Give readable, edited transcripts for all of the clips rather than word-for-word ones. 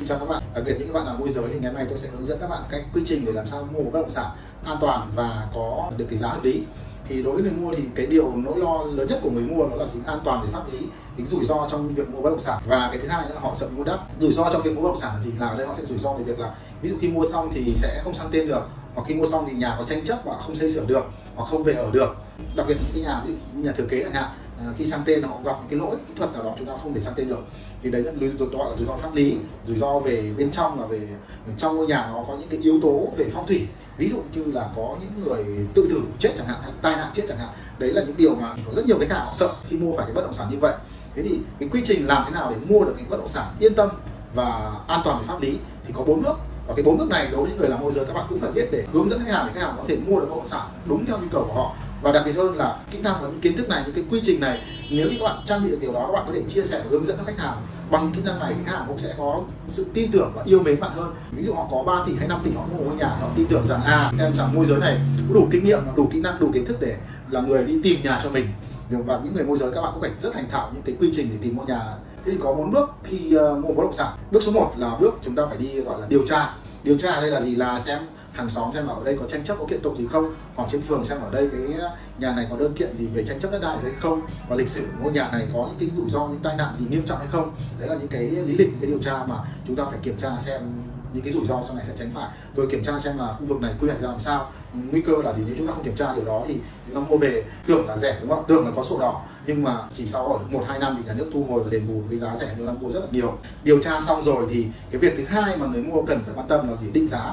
chào các bạn, đặc biệt những các bạn là môi giới thì ngày hôm nay tôi sẽ hướng dẫn các bạn cách quy trình để làm sao mua một bất động sản an toàn và có được cái giá hợp lý. Thì đối với người mua thì cái điều nỗi lo lớn nhất của người mua đó là tính an toàn về pháp lý, tính rủi ro trong việc mua bất động sản, và cái thứ hai nữa là họ sợ mua đắt. Rủi ro trong việc mua bất động sản là gì? Là ở đây họ sẽ rủi ro về việc là ví dụ khi mua xong thì sẽ không sang tên được, hoặc khi mua xong thì nhà có tranh chấp và không xây sửa được, hoặc không về ở được. Đặc biệt những cái nhà ví dụ nhà thừa kế chẳng hạn, khi sang tên họ gặp những cái lỗi kỹ thuật nào đó chúng ta không thể sang tên được, thì đấy là gọi là rủi ro pháp lý. Rủi ro về bên trong là về trong ngôi nhà nó có những cái yếu tố về phong thủy, ví dụ như là có những người tự tử chết chẳng hạn, hay tai nạn chết chẳng hạn. Đấy là những điều mà có rất nhiều khách hàng họ sợ khi mua phải cái bất động sản như vậy. Thế thì cái quy trình làm thế nào để mua được cái bất động sản yên tâm và an toàn về pháp lý thì có 4 bước. Và cái 4 bước này đối với những người làm môi giới các bạn cũng phải biết để hướng dẫn khách hàng để khách hàng có thể mua được bất động sản đúng theo nhu cầu của họ. Và đặc biệt hơn là kỹ năng và những kiến thức này, những cái quy trình này, nếu như các bạn trang bị được điều đó, các bạn có thể chia sẻ và hướng dẫn cho khách hàng bằng những kỹ năng này, thì khách hàng cũng sẽ có sự tin tưởng và yêu mến bạn hơn. Ví dụ họ có 3 tỷ hay 5 tỷ họ mua một ngôi nhà, họ tin tưởng rằng em chàng môi giới này có đủ kinh nghiệm, đủ kỹ năng, đủ kiến thức để là người đi tìm nhà cho mình. Và những người môi giới các bạn cũng phải rất thành thạo những cái quy trình để tìm mua nhà. Thế thì có 4 bước khi mua bất động sản. Bước số 1 là bước chúng ta phải đi gọi là điều tra. Điều tra ở đây là gì? Là xem hàng xóm xem ở đây có tranh chấp, có kiện tụng gì không, hoặc trên phường xem ở đây cái nhà này có đơn kiện gì về tranh chấp đất đai ở đây không, và lịch sử ngôi nhà này có những cái rủi ro, những tai nạn gì nghiêm trọng hay không. Đấy là những cái lý lịch, những cái điều tra mà chúng ta phải kiểm tra xem những cái rủi ro sau này sẽ tránh phải, rồi kiểm tra xem là khu vực này quy hoạch ra làm sao, nguy cơ là gì. Nếu chúng ta không kiểm tra điều đó thì chúng ta mua về tưởng là rẻ, đúng không? Tưởng là có sổ đỏ, nhưng mà chỉ sau 1-2 năm thì nhà nước thu hồi và đền bù cái giá rẻ chúng ta mua rất là nhiều. Điều tra xong rồi thì cái việc thứ hai mà người mua cần phải quan tâm là gì? Định giá.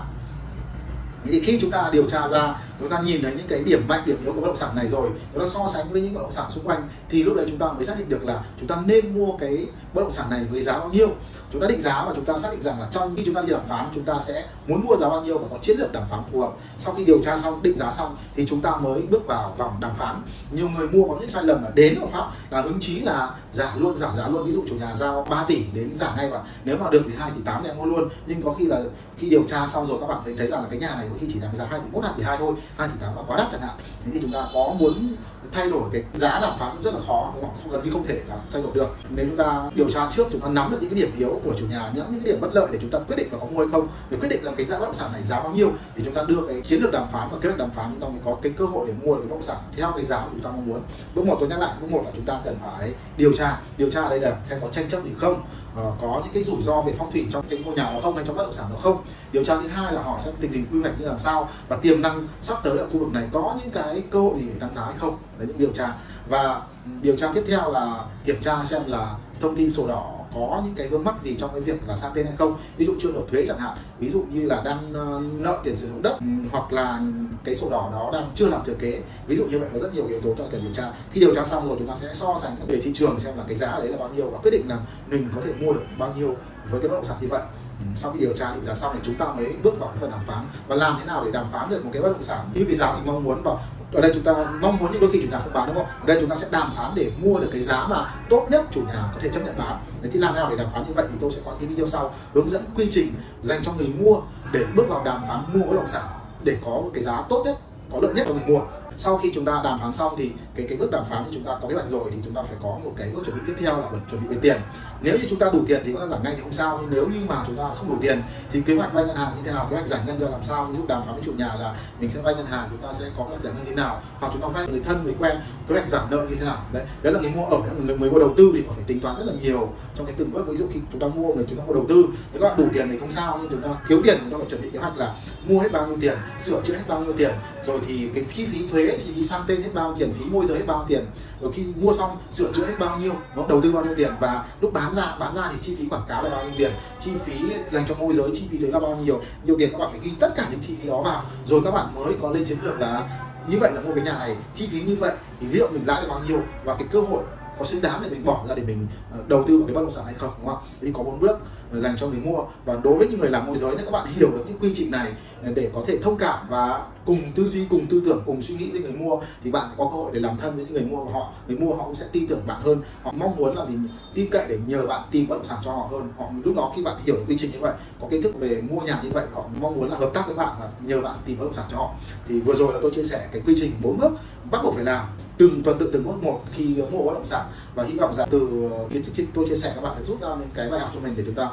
Thì khi chúng ta điều tra ra, chúng ta nhìn thấy những cái điểm mạnh, điểm yếu của bất động sản này rồi, chúng ta so sánh với những bất động sản xung quanh, thì lúc đấy chúng ta mới xác định được là chúng ta nên mua cái bất động sản này với giá bao nhiêu. Chúng ta định giá và chúng ta xác định rằng là trong khi chúng ta đi đàm phán, chúng ta sẽ muốn mua giá bao nhiêu và có chiến lược đàm phán phù hợp. Sau khi điều tra xong, định giá xong thì chúng ta mới bước vào vòng đàm phán. Nhiều người mua có những sai lầm là đến ở pháp là hứng chí là giảm giá luôn. Ví dụ chủ nhà giao 3 tỷ đến giảm ngay, và nếu mà được thì 2,8 tỷ em mua luôn. Nhưng có khi là khi điều tra xong rồi các bạn thấy rằng là cái nhà này có khi chỉ đáng giá 2,1, 2,2 thôi, 2,8 là quá đắt chẳng hạn. Thế thì chúng ta có muốn thay đổi cái giá đàm phán cũng rất là khó, không gần như không thể là thay đổi được. Nếu chúng ta điều tra trước, chúng ta nắm được những cái điểm yếu của chủ nhà, những cái điểm bất lợi để chúng ta quyết định là có mua hay không, để quyết định là cái giá bất động sản này giá bao nhiêu, thì chúng ta đưa cái chiến lược đàm phán và kế hoạch đàm phán, chúng ta mới có cái cơ hội để mua được cái bất động sản theo cái giá mà chúng ta mong muốn. Bước 1 tôi nhắc lại, bước 1 là chúng ta cần phải điều tra. Điều tra ở đây là xem có tranh chấp gì không, có những cái rủi ro về phong thủy trong cái ngôi nhà nó không, hay trong bất động sản nó không. Điều tra thứ hai là họ xem tình hình quy hoạch như làm sao, và tiềm năng sắp tới ở khu vực này có những cái cơ hội gì để tăng giá hay không. Đấy, những điều tra. Và điều tra tiếp theo là kiểm tra xem là thông tin sổ đỏ có những cái vướng mắc gì trong cái việc là sang tên hay không, ví dụ chưa nộp thuế chẳng hạn, ví dụ như là đang nợ tiền sử dụng đất, hoặc là cái sổ đỏ đó đang chưa làm thừa kế. Ví dụ như vậy có rất nhiều yếu tố cho cần điều tra. Khi điều tra xong rồi chúng ta sẽ so sánh về thị trường xem là cái giá đấy là bao nhiêu và quyết định là mình có thể mua được bao nhiêu với cái bất động sản như vậy. Sau khi điều tra định giá xong thì chúng ta mới bước vào cái phần đàm phán, và làm thế nào để đàm phán được một cái bất động sản như cái giá mình mong muốn. Và ở đây chúng ta mong muốn nhưng đôi khi chủ nhà không bán, đúng không? Ở đây chúng ta sẽ đàm phán để mua được cái giá mà tốt nhất chủ nhà có thể chấp nhận bán. Thế thì làm thế nào để đàm phán như vậy thì tôi sẽ có những cái video sau hướng dẫn quy trình dành cho người mua để bước vào đàm phán mua bất động sản để có cái giá tốt nhất, có lợi nhất cho người mua. Sau khi chúng ta đàm phán xong thì cái bước đàm phán thì chúng ta có kế hoạch rồi, thì chúng ta phải có một cái bước chuẩn bị tiếp theo là chuẩn bị về tiền. Nếu như chúng ta đủ tiền thì có thể giảm ngay thì không sao, nhưng nếu như mà chúng ta không đủ tiền thì kế hoạch vay ngân hàng như thế nào, kế hoạch giải ngân ra làm sao. Ví dụ đàm phán với chủ nhà là mình sẽ vay ngân hàng, chúng ta sẽ có kế hoạch giải ngân như thế nào, hoặc chúng ta vay người thân người quen, kế hoạch giảm nợ như thế nào. Đấy là người mua ở, người mua đầu tư thì phải tính toán rất là nhiều trong cái từng bước. Ví dụ khi chúng ta mua đầu tư, nếu các bạn đủ tiền thì không sao, nhưng chúng ta thiếu tiền thì chúng ta phải chuẩn bị kế hoạch là mua hết bao nhiêu tiền, sửa chữa hết bao nhiêu tiền, rồi thì cái chi phí thuế thì sang tên hết bao nhiêu tiền, phí môi giới hết bao nhiêu tiền, rồi khi mua xong sửa chữa hết bao nhiêu, đầu tư bao nhiêu tiền, và lúc bán ra thì chi phí quảng cáo là bao nhiêu tiền, chi phí dành cho môi giới, chi phí thuế là bao nhiêu tiền. Các bạn phải ghi tất cả những chi phí đó vào, rồi các bạn mới có lên chiến lược là như vậy là mua cái nhà này chi phí như vậy thì liệu mình lãi được bao nhiêu, và cái cơ hội có xứng đáng để mình bỏ ra để mình đầu tư vào cái bất động sản hay không, đúng không? Thì có 4 bước dành cho người mua. Và đối với những người làm môi giới, nếu các bạn hiểu được những quy trình này để có thể thông cảm và cùng tư duy, cùng tư tưởng, cùng suy nghĩ với người mua, thì bạn sẽ có cơ hội để làm thân với những người mua, và người mua họ cũng sẽ tin tưởng bạn hơn. Họ mong muốn là gì? Tin cậy để nhờ bạn tìm bất động sản cho họ hơn. Họ lúc đó khi bạn hiểu được quy trình như vậy, có kiến thức về mua nhà như vậy, họ mong muốn là hợp tác với bạn và nhờ bạn tìm bất động sản cho họ. Thì vừa rồi là tôi chia sẻ cái quy trình 4 bước bắt buộc phải làm từng tuần tự từng bước một khi mua bất động sản, và hy vọng rằng từ kiến thức tôi chia sẻ các bạn sẽ rút ra những cái bài học cho mình để chúng ta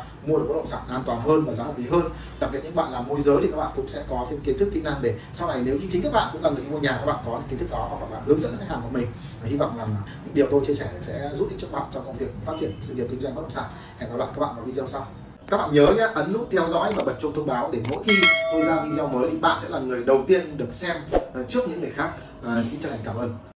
mua được bất động sản an toàn hơn và giá hợp lý hơn. Đặc biệt những bạn làm môi giới thì các bạn cũng sẽ có thêm kiến thức kỹ năng để sau này nếu như chính các bạn cũng là người mua nhà, các bạn có những kiến thức đó hoặc là bạn hướng dẫn khách hàng của mình. Và hy vọng là những điều tôi chia sẻ sẽ giúp ích cho các bạn trong công việc phát triển sự nghiệp kinh doanh bất động sản. Hẹn gặp lại các bạn vào video sau. Các bạn nhớ nhé, ấn nút theo dõi và bật chuông thông báo để mỗi khi tôi ra video mới thì bạn sẽ là người đầu tiên được xem trước những người khác. Xin chân thành cảm ơn.